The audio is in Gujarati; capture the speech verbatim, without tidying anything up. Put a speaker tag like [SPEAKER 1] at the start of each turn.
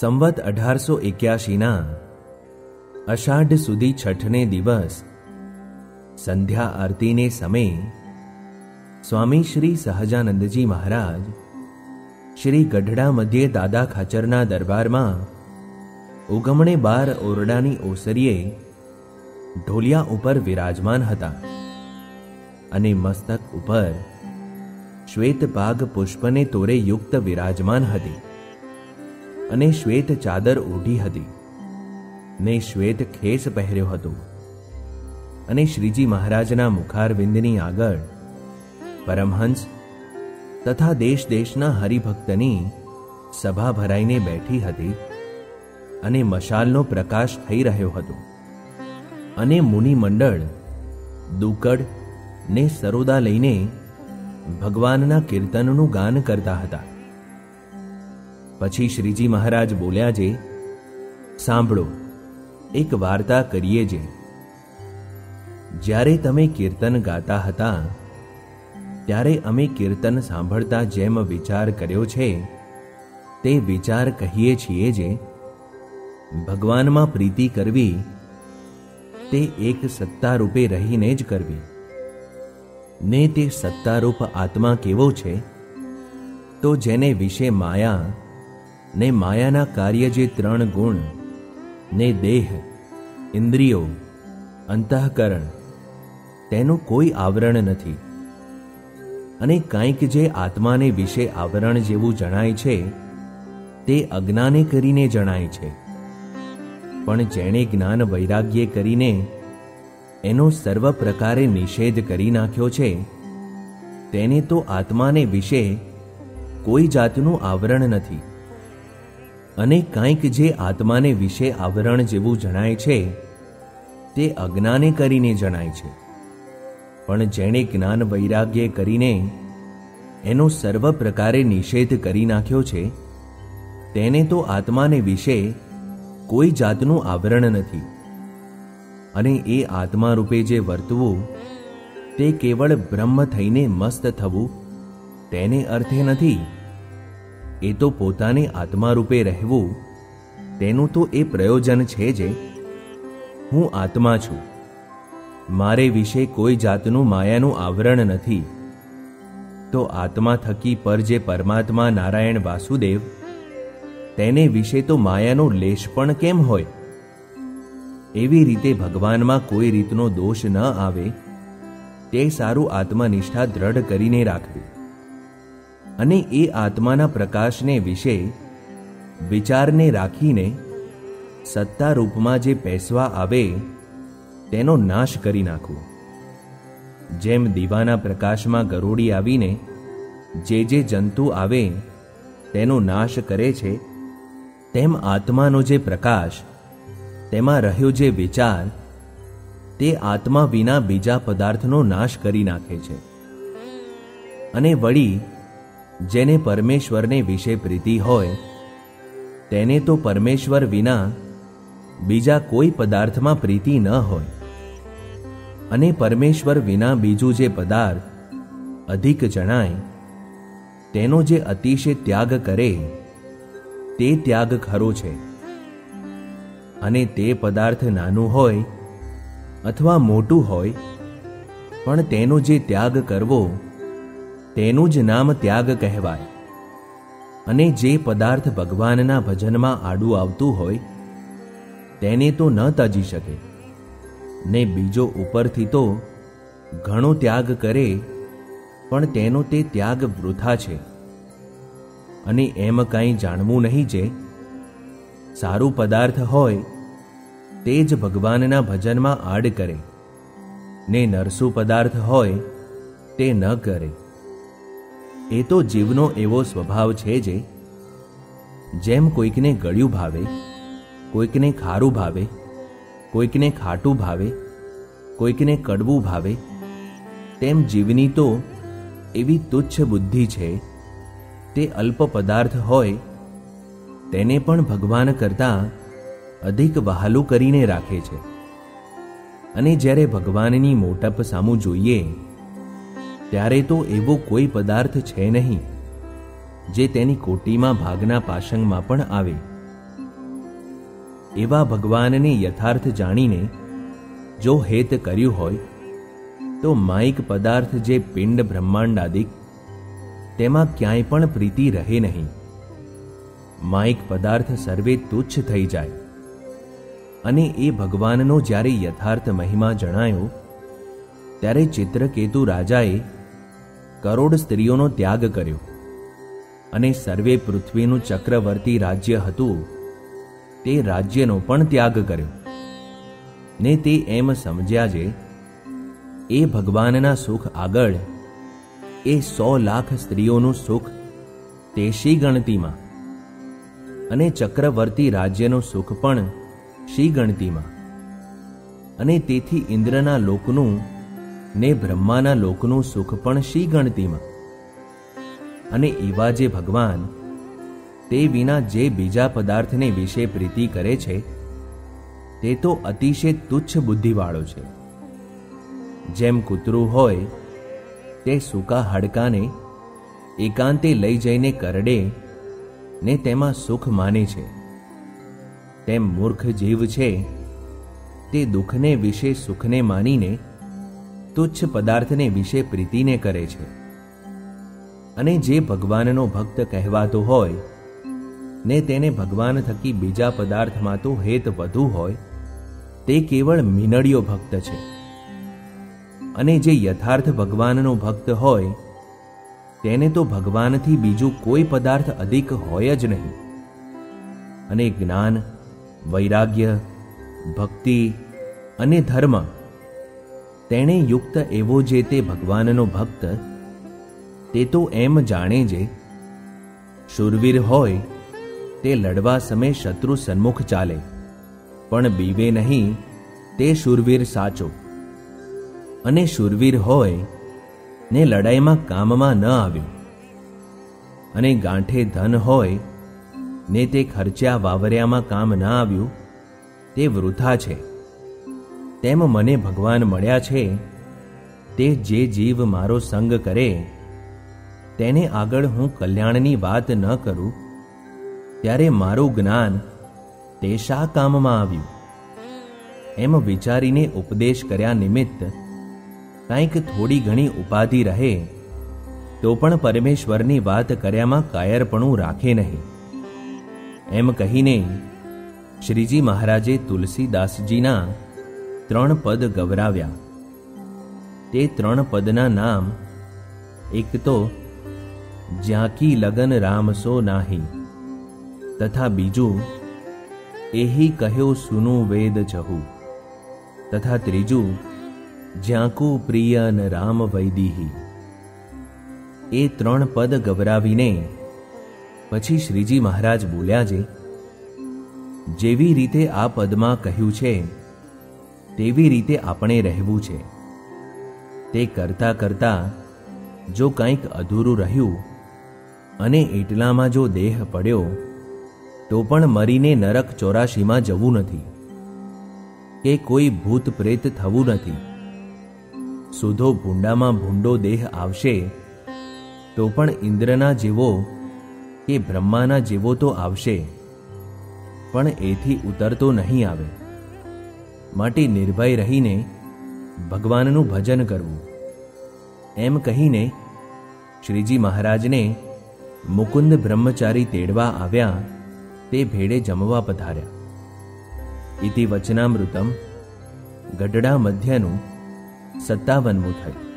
[SPEAKER 1] સંવત અઢારસો એક્યાસીના અષાઢ સુધી છઠને દિવસ સંધ્યા આરતીને સમયે સ્વામી શ્રી સહજાનંદજી મહારાજ શ્રી ગઢડા મધ્યે દાદા ખાચરના દરબારમાં ઉગમણે બાર ઓરડાની ઓસરીએ ઢોલિયા ઉપર વિરાજમાન હતા અને મસ્તક ઉપર શ્વેત પાગ પુષ્પને તોરે યુક્ત વિરાજમાન હતી અને શ્વેત ચાદર ઓઢી હતી ને શ્વેત ખેસ પહેર્યો હતો અને શ્રીજી મહારાજના મુખારવિંદની આગળ પરમહંસ તથા દેશ દેશના હરિભક્તની સભા ભરાઈને બેઠી હતી અને મશાલનો પ્રકાશ થઈ રહ્યો હતો અને મુનિ મંડળ દુકડ ને સરોદા લઈને ભગવાનના કીર્તનનું ગાન કરતા હતા. પછી શ્રીજી મહારાજ બોલ્યા છે, સાંભળો, એક વાર્તા કરીએ જે. જ્યારે તમે કીર્તન ગાતા હતા ત્યારે અમે કીર્તન સાંભળતા જેમ વિચાર કર્યો છે તે વિચાર કહીએ છીએ જે ભગવાનમાં પ્રીતિ કરવી તે એક સત્તા રૂપે રહીને જ કરવી. ને તે સત્તારૂપ આત્મા કેવો છે? તો જેને વિશે માયા ને માયાના કાર્ય જે ત્રણ ગુણ ને દેહ, ઇન્દ્રિયો, અંતઃકરણ તેનું કોઈ આવરણ નથી. અને કાંઈક જે આત્માને વિશે આવરણ જેવું જણાય છે તે અજ્ઞાને કરીને જણાય છે. પણ જેણે જ્ઞાન વૈરાગ્ય કરીને એનો સર્વ પ્રકારે નિષેધ કરી નાખ્યો છે તેને તો આત્માને વિશે કોઈ જાતનું આવરણ નથી. અને કાંઈક જે આત્માને વિશે આવરણ જેવું જણાય છે તે અજ્ઞાને કરીને જણાય છે. પણ જેણે જ્ઞાન વૈરાગ્ય કરીને એનો સર્વ પ્રકારે નિષેધ કરી નાખ્યો છે તેને તો આત્માને વિશે કોઈ જાતનું આવરણ નથી. અને એ આત્મા રૂપે જે વર્તવું તે કેવળ બ્રહ્મ થઈને મસ્ત થવું તેને અર્થે નથી. એ તો પોતાને આત્મા રૂપે રહેવું તેનું તો એ પ્રયોજન છે જે હું આત્મા છું, મારે વિશે કોઈ જાતનું માયાનું આવરણ નથી. તો આત્મા થકી પર જે પરમાત્મા નારાયણ વાસુદેવ તેને વિશે તો માયાનો લેશ પણ કેમ હોય? એવી રીતે ભગવાનમાં કોઈ રીતનો દોષ ન આવે તે સારું આત્મનિષ્ઠા દ્રઢ કરીને રાખવી. અને એ આત્માના પ્રકાશને વિશે વિચારને રાખીને સત્તા રૂપમાં જે પેસવા આવે તેનો નાશ કરી નાખવો. જેમ દીવાના પ્રકાશમાં ગરોળી આવીને જે જે જંતુ આવે તેનો નાશ કરે છે તેમ આત્માનો જે પ્રકાશ તેમાં રહ્યો જે વિચાર તે આત્મા વિના બીજા પદાર્થનો નાશ કરી નાખે છે. અને વળી જેને પરમેશ્વરને વિશે પ્રીતિ હોય તેને તો પરમેશ્વર વિના બીજા કોઈ પદાર્થમાં પ્રીતિ ન હોય. અને પરમેશ્વર વિના બીજું જે પદાર્થ અધિક જણાય તેનો જે અતિશય ત્યાગ કરે તે ત્યાગ ખરો છે. અને તે પદાર્થ નાનું હોય અથવા મોટું હોય પણ તેનો જે ત્યાગ કરવો તેનું જ નામ ત્યાગ કહેવાય. અને જે પદાર્થ ભગવાનના ભજનમાં આડું આવતું હોય તેને તો ન તજી શકે, ને બીજો ઉપરથી તો ઘણો ત્યાગ કરે પણ તેનો તે ત્યાગ વૃથા છે. અને એમ કાંઈ જાણવું નહીં જે સારું પદાર્થ હોય તે જ ભગવાનના ભજનમાં આડ કરે ને નરસુ પદાર્થ હોય તે ન કરે. એ તો જીવનો એવો સ્વભાવ છે જે જેમ કોઈકને ગળ્યું ભાવે, કોઈકને ખારું ભાવે, કોઈકને ખાટું ભાવે, કોઈકને કડવું ભાવે, તેમ જીવની તો એવી તુચ્છ બુદ્ધિ છે તે અલ્પ પદાર્થ હોય તેને પણ ભગવાન કરતાં અધિક વહાલું કરીને રાખે છે. અને જ્યારે ભગવાનની મોટપ સામું જોઈએ ત્યારે તો એવો કોઈ પદાર્થ છે નહીં જે તેની કોટીમાં ભાગના પાશંગમાં પણ આવે. એવા ભગવાનને યથાર્થ જાણીને જો હેત કર્યું હોય તો માયિક પદાર્થ જે પિંડ બ્રહ્માંડાદિક તેમાં ક્યાંય પણ પ્રીતિ રહે નહીં. માયિક પદાર્થ સર્વે તુચ્છ થઈ જાય. અને એ ભગવાનનો જ્યારે યથાર્થ મહિમા જણાયો ત્યારે ચિત્રકેતુ રાજાએ કરોડ સ્ત્રીઓનો ત્યાગ કર્યો અને સર્વે પૃથ્વીનું ચક્રવર્તી રાજ્ય હતું તે રાજ્યનો પણ ત્યાગ કર્યો ને તે એમ સમજ્યા જે એ ભગવાનના સુખ આગળ એ સો લાખ સ્ત્રીઓનું સુખ તે શી ગણતીમાં અને ચક્રવર્તી રાજ્યનું સુખ પણ શી ગણતીમાં અને તેથી ઇન્દ્રના લોકનું ને બ્રહ્માના લોકનું સુખ પણ શી ગણતીમાં. અને એવા જે ભગવાન તે વિના જે બીજા પદાર્થને વિશે પ્રીતિ કરે છે તે તો અતિશય તુચ્છ બુદ્ધિવાળો છે. જેમ કૂતરું હોય તે સૂકા હાડકાને એકાંતે લઈ જઈને કરડે ને તેમાં સુખ માને છે, તેમ મૂર્ખ જીવ છે તે દુઃખને વિશે સુખને માનીને તુચ્છ પદાર્થને વિશે પ્રીતિને કરે છે. અને જે ભગવાનનો ભક્ત કહેવાતો હોય ને તેને ભગવાન થકી બીજા પદાર્થમાં તો હેત વધુ હોય તે કેવળ મીનડિયો ભક્ત છે. અને જે યથાર્થ ભગવાનનો ભક્ત હોય તેને તો ભગવાનથી બીજું કોઈ પદાર્થ અધિક હોય જ નહીં. અને જ્ઞાન, વૈરાગ્ય, ભક્તિ અને ધર્મ તેણે યુક્ત એવો જે તે ભગવાનનો ભક્ત તે તો એમ જાણે જે શૂરવીર હોય તે લડવા સમયે શત્રુ સન્મુખ ચાલે પણ બીવે નહીં તે શૂરવીર સાચો. અને શૂરવીર હોય ને લડાઈમાં કામમાં ન આવ્યું અને ગાંઠે ધન હોય ને તે ખર્ચ્યા વાવર્યામાં કામ ન આવ્યું તે વૃથા છે. તેમ મને ભગવાન મળ્યા છે તે જે જીવ મારો સંગ કરે તેને આગળ હું કલ્યાણની વાત ન કરું ત્યારે મારું જ્ઞાન તે શા કામમાં આવ્યું. એમ વિચારીને ઉપદેશ કર્યા નિમિત્ત કંઈક થોડી ઘણી ઉપાધિ રહે તો પણ પરમેશ્વરની વાત કર્યામાં કાયરપણું રાખે નહીં. એમ કહીને શ્રીજી મહારાજે તુલસીદાસજીના ત્રણ પદ ગવરાવ્યા. તે ત્રણ પદના નામ એક તો જ્યાંકી લગન રામસો નાહી તથા બીજું એહી કહ્યો સુનું વેદ જહુ તથા ત્રીજું જ્યાંકુ પ્રિય ન રામ વૈદીહી. એ ત્રણ પદ ગવરાવીને પછી શ્રીજી મહારાજ બોલ્યા જે જેવી રીતે આ પદમાં કહ્યું છે તેવી રીતે આપણે રહેવું છે. તે કરતા કરતા જો કંઈક અધૂરું રહ્યું અને એટલામાં જો દેહ પડ્યો તો પણ મરીને નરક ચોરાશીમાં જવું નથી કે કોઈ ભૂત પ્રેત થવું નથી. સુધો ભૂંડામાં ભૂંડો દેહ આવશે તો પણ ઇન્દ્રના જેવો કે બ્રહ્માના જેવો તો આવશે પણ એથી ઉતરતો નહીં આવે. માટે નિર્ભય રહીને ભગવાનનું ભજન કરવું. એમ કહીને શ્રીજી મહારાજને મુકુંદ બ્રહ્મચારી તેડવા આવ્યા તે ભેડે જમવા પધાર્યા. ઇતિ વચનામૃતમ ગઢડા મધ્યનું સત્તાવનમું થયું.